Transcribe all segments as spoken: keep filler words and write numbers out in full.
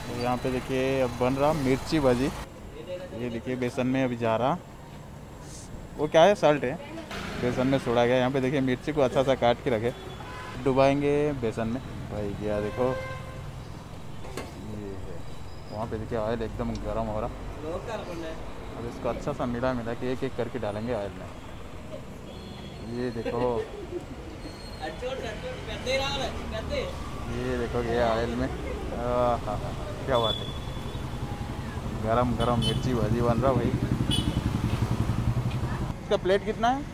तो यहाँ पे देखिए अब बन रहा मिर्ची भाजी। ये देखिए बेसन में अभी जा रहा, वो क्या है, साल्ट है, बेसन में छोड़ा गया। यहाँ पे देखिए मिर्ची को अच्छा सा काट के रखे, डुबाएंगे बेसन में। भाई गया देखो, ये है। वहाँ पे देखिए ऑयल एकदम गर्म हो रहा। अब इसको अच्छा सा मिला मिला के एक एक करके डालेंगे ऑयल में। ये देखो, ये देखो ये ऑयल में, हाँ क्या बात है, गरम गरम मिर्ची भाजी बन रहा भाई। इसका प्लेट कितना है?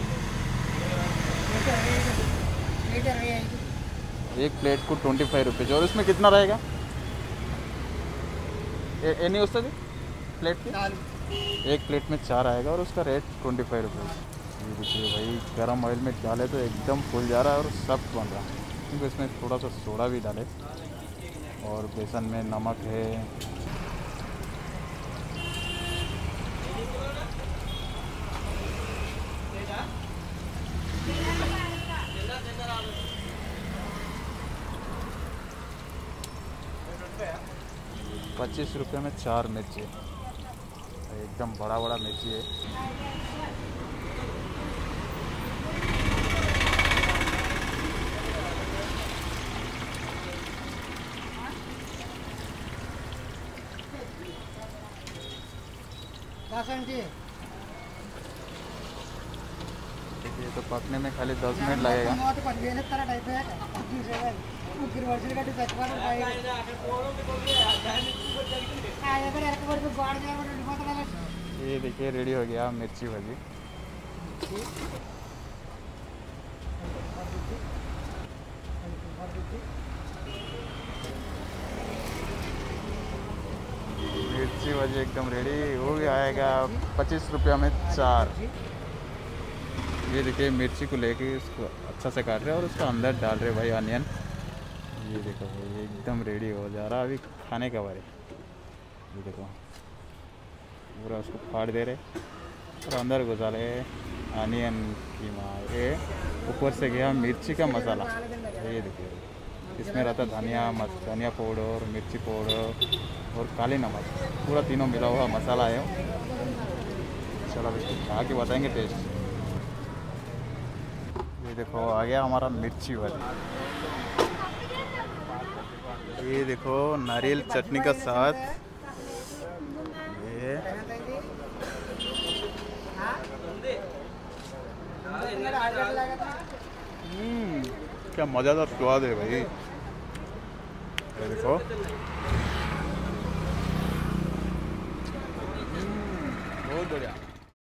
एक प्लेट को ट्वेंटी फाइव रुपीज़। और इसमें कितना रहेगा? ए नहीं उसका प्लेट की एक प्लेट में चार आएगा और उसका रेट ट्वेंटी फाइव रुपीज़। ये देखिए भाई, गरम ऑयल में डाले तो एकदम फूल जा रहा है और सख्त बन रहा है, क्योंकि इसमें थोड़ा सा सोडा भी डाले और बेसन में नमक है। पच्चीस रुपये में चार मिर्ची, एकदम बड़ा बड़ा मिर्ची है। देखिए तो पकने में खाली दस मिनट लगेगा। ये देखिए रेडी हो गया मिर्ची भाजी। मिर्ची भाजी एकदम रेडी हो गया, आएगा पच्चीस रुपया में चार। ये देखिए मिर्ची को लेके इसको अच्छा से काट रहे हैं और उसको अंदर डाल रहे भाई अनियन। ये देखो भाई एकदम रेडी हो जा रहा, अभी खाने का बारे। ये देखो पूरा उसको फाड़ दे रहे और अंदर घुसा रहे अनियन की मार। ये ऊपर से गया मिर्ची का मसाला। ये देखिए इसमें रहता धनिया मस धनिया पाउडर, मिर्ची पाउडर और काली नमक, पूरा तीनों मिला हुआ मसाला है। चलो इसको खा के बताएंगे टेस्ट। ये देखो आ गया हमारा मिर्ची वाली। ये देखो नारियल चटनी का साथ, ये हम्म क्या मज़ेदार स्वाद है भाई। ये देखो बहुत बढ़िया।